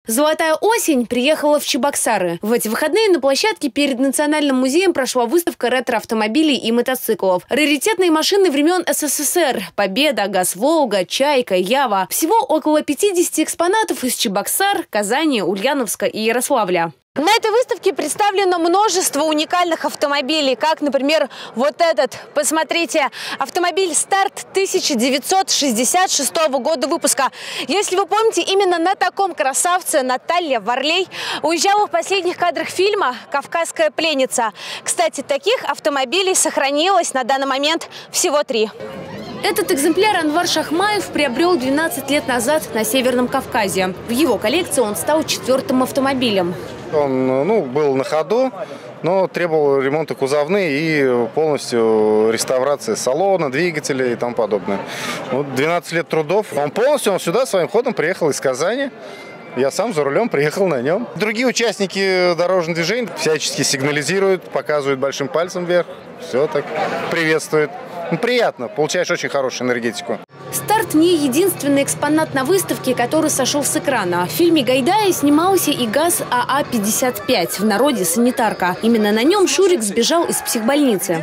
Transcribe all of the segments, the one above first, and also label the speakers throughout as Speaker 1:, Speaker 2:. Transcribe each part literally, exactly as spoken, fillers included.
Speaker 1: Золотая осень приехала в Чебоксары. В эти выходные на площадке перед Национальным музеем прошла выставка ретро-автомобилей и мотоциклов. Раритетные машины времен СССР. Победа, ГАЗ-Волга, Чайка, Ява. Всего около пятидесяти экспонатов из Чебоксар, Казани, Ульяновска и Ярославля. На этой выставке представлено множество уникальных автомобилей, как, например, вот этот. Посмотрите, автомобиль «Старт» тысяча девятьсот шестьдесят шестого года выпуска. Если вы помните, именно на таком красавце Наталья Варлей уезжала в последних кадрах фильма «Кавказская пленница». Кстати, таких автомобилей сохранилось на данный момент всего три. Этот экземпляр Анвар Шахмаев приобрел двенадцать лет назад на Северном Кавказе. В его коллекции он стал четвертым автомобилем.
Speaker 2: Он ну, был на ходу, но требовал ремонта кузовной и полностью реставрации салона, двигателя и тому подобное. Вот двенадцать лет трудов. Он полностью он сюда своим ходом приехал из Казани. Я сам за рулем приехал на нем. Другие участники дорожного движения всячески сигнализируют, показывают большим пальцем вверх. Все так приветствует. Ну, приятно, получаешь очень хорошую энергетику.
Speaker 1: «Старт» не единственный экспонат на выставке, который сошел с экрана. В фильме Гайдая снимался и ГАЗ А А пятьдесят пять, в народе «Санитарка». Именно на нем Шурик сбежал из психбольницы.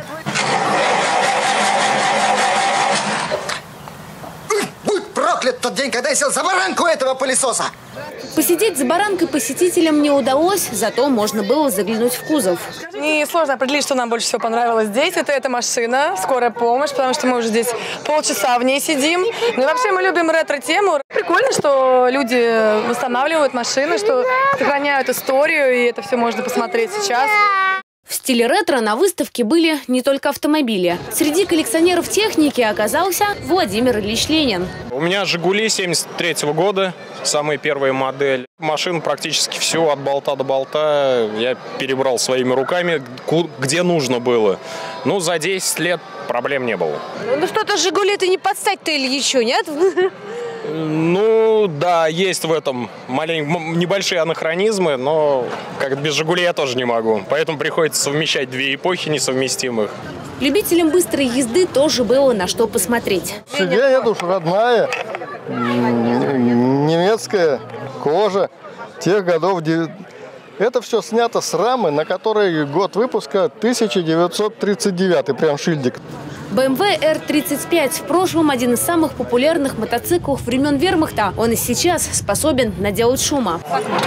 Speaker 3: Будь проклят тот день, когда я сел за баранку этого пылесоса!
Speaker 1: Посидеть за баранкой посетителям не удалось, зато можно было заглянуть в кузов.
Speaker 4: Не сложно определить, что нам больше всего понравилось здесь. Это эта машина, скорая помощь, потому что мы уже здесь полчаса в ней сидим. Ну и вообще мы любим ретро-тему. Прикольно, что люди восстанавливают машины, что сохраняют историю, и это все можно посмотреть сейчас.
Speaker 1: В стиле ретро на выставке были не только автомобили. Среди коллекционеров техники оказался Владимир Ильич Ленин.
Speaker 5: У меня «Жигули» семьдесят третьего года, самая первая модель. Машин практически все от болта до болта я перебрал своими руками, где нужно было. Ну, за десять лет проблем не было.
Speaker 1: Ну что-то «Жигули» ты не подстать-то Ильичу, нет?
Speaker 5: Ну, да, есть в этом маленькие, небольшие анахронизмы, но как без «Жигулей» я тоже не могу. Поэтому приходится совмещать две эпохи несовместимых.
Speaker 1: Любителям быстрой езды тоже было на что посмотреть.
Speaker 6: Сиденье уж родная, немецкая кожа тех годов. Это все снято с рамы, на которой год выпуска тысяча девятьсот тридцать девятый, прям шильдик.
Speaker 1: бэ эм вэ эр тридцать пять в прошлом один из самых популярных мотоциклов времен вермахта. Он и сейчас способен наделать шума.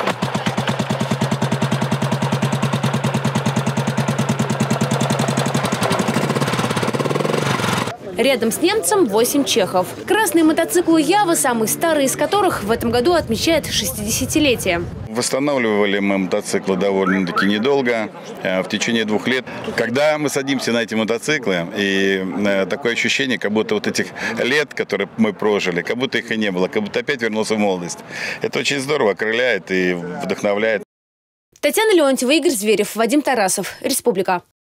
Speaker 1: Рядом с немцем восемь чехов. Красный мотоцикл Ява, самый старый из которых в этом году отмечает шестидесятилетие.
Speaker 7: Восстанавливали мы мотоциклы довольно-таки недолго, в течение двух лет. Когда мы садимся на эти мотоциклы, и такое ощущение, как будто вот этих лет, которые мы прожили, как будто их и не было, как будто опять вернулся в молодость. Это очень здорово, окрыляет и вдохновляет.
Speaker 1: Татьяна Леонтьева, Игорь Зверев, Вадим Тарасов. Республика.